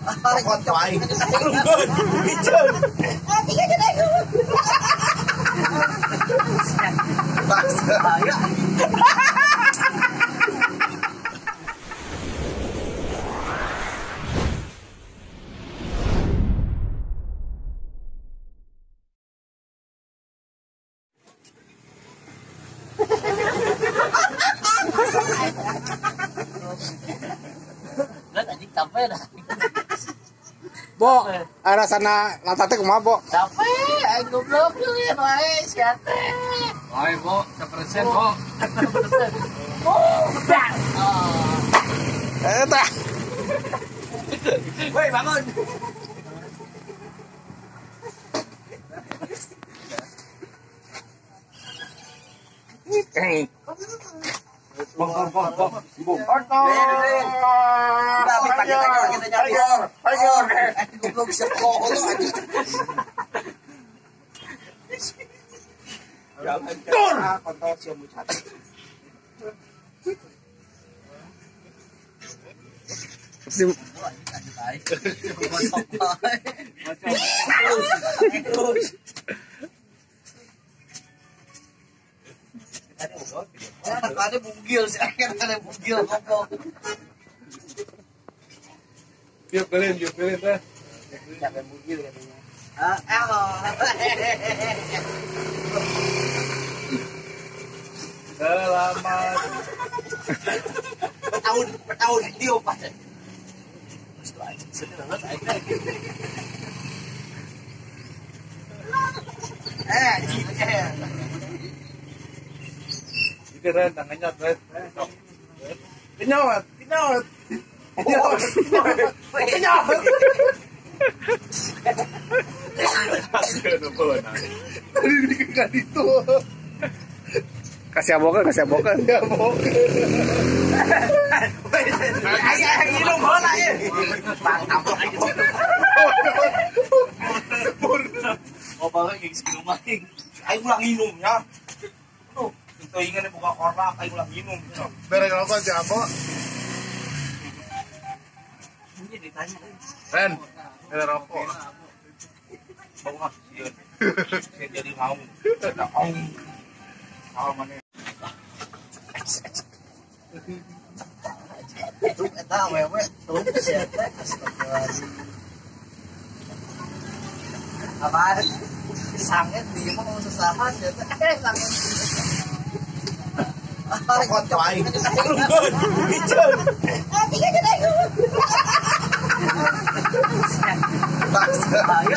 Kon wae. Capek dah. Bo, arah sana lantate kumaha, Bo? Capek, aing goblok ya wae sia teh. Oi, Bo, 1%, Bo. Udah. Tah. Woi, bangun. Bom. Goblok sekolah aja. Tur. Kontol siom mucat. Ada bugil sih, ada bugil ngomong. Yuk beliin teh. Ada bugil katanya. Selamat. Bertahun dia pas. Keren tangannya red. Kenyot. Kasih abokan. Ayo minum bola ya. Oh, bawa kayak segini main. Ayo ulang minumnya. Tuh, kita ingin buka korak, ayo ulang minum. Bere rokok si Abo. Ini ditanya. Ren, bere rokok. Bawa sih. Saya jadi mau. Tidak mau. Mau mana? Tuh, eta wewe tuh siapa? Astagfirullahaladzim. Apaan? Sanget dia mah mau sesahan ya. Sanget. Kon wae. Bicara. Tiga kita. Bahaya.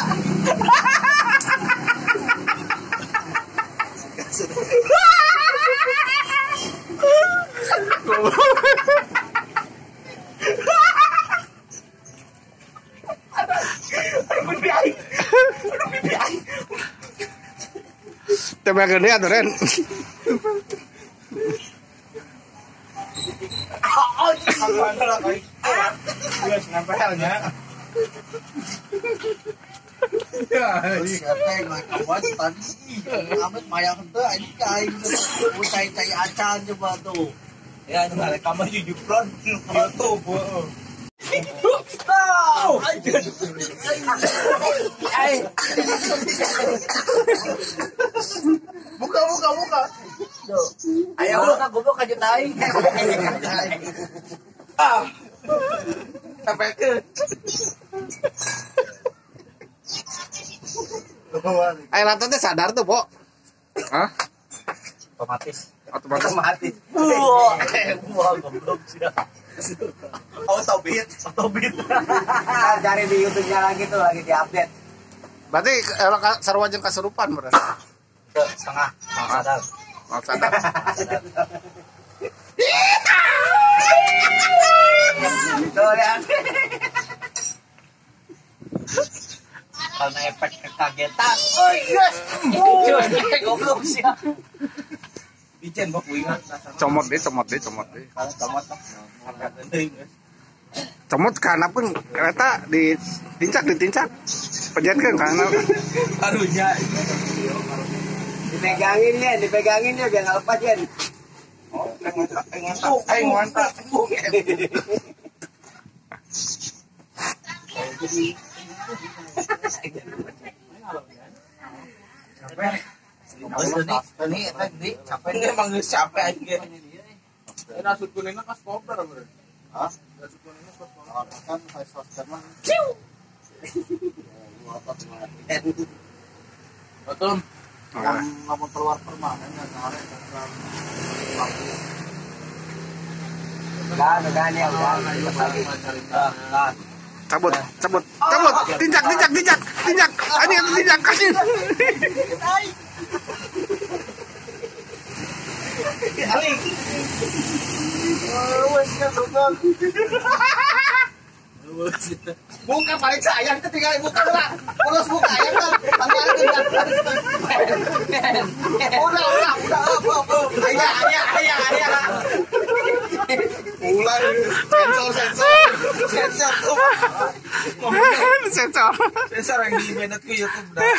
Tembak gede atuh, Ren. Nempelnya. Ya, ini katanya kawan tadi. Amat mayang henteu ini kain. Cai acan coba tuh. Ya, itu ada kamar jujupron YouTube. Oh, buka. Ayo buka goblok aja tai. Sampai ke. Ayo lantatnya sadar tuh, Bo. Hah? Otomatis. Otomatis. Wah, goblok sih. Otobit. Cari di YouTube-nya lagi tuh, lagi diupdate. Berarti sarwajan kesurupan berarti. Setengah sadar. Oh, sadar. Tuh lihat. Karena efek kekagetan. Oh yes. Goblok sih. Dijen bok ingat. Comot deh. Kalau comot mah. Comot karena pun kereta ditincak. Pejankan karena Harunya. Dipegangin ya biar nggak lepas Jen. Oh, mantap. Ini capek ini emang capek aja. Ini nasut kuningnya kas kopler bro. Hah? Nasut kuningnya kas kopler. Kan saya sosmed mah. Betul. Ngomong keluar permanen ya kemarin. Udah nih, udah. Cabut. Tinjak. Anjing tinjak. Alik. Buka paling sayang ketinggal buka lah. Terus buka ya kan. Udah. Ayah. Ulang sensor yang di minute ke YouTube dah.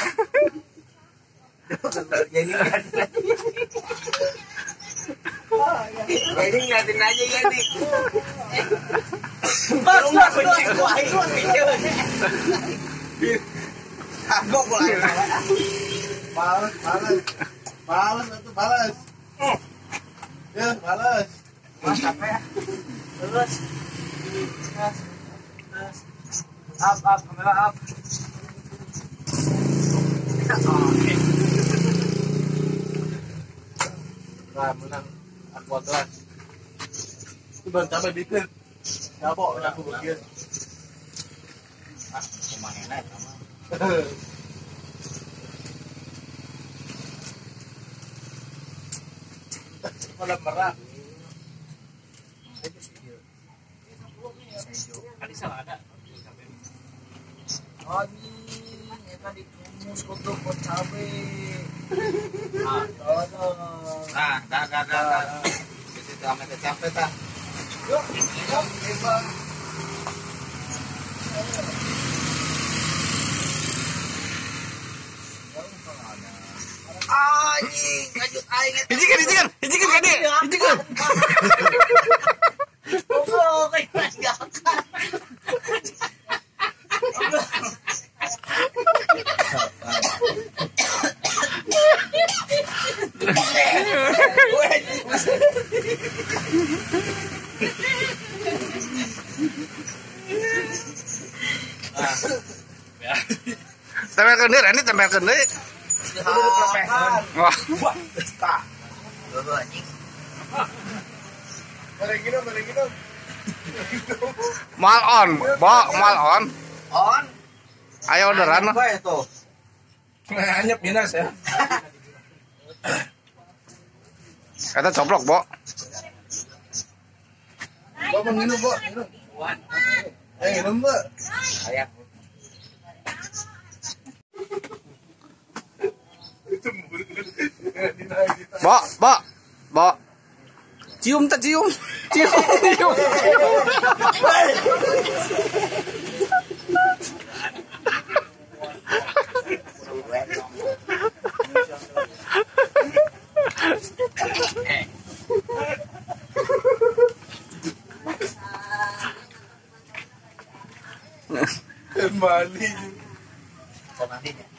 Jadi ngeliatin aja ya nih. Lu nggak kucing gua itu video. Kagok gua. Balas. Ya, balas. Mas capek ya. Terus. Up, kamera up. Oke. Nah, menang aqua glass. Itu baru sampai bikin. Nyabok, aku bikin. Kemana enak sama. Malam merah. Ini tadi kumus kodok kok cabe. Dah. Itu sampai capek tah. Yuk, hebat. Anjing, lanjut aing. Hijikan kade. Goblok, kayak Tempelkan deui. Wah. Mereka. Mal on. On. Ayo orderan. Apa itu? Hanya minus ya. Kata coplok, Bo. Gua mau minum, Bo. Minum. Minum, Bo. Ayak. Bo. Cium. Kembali. Nanti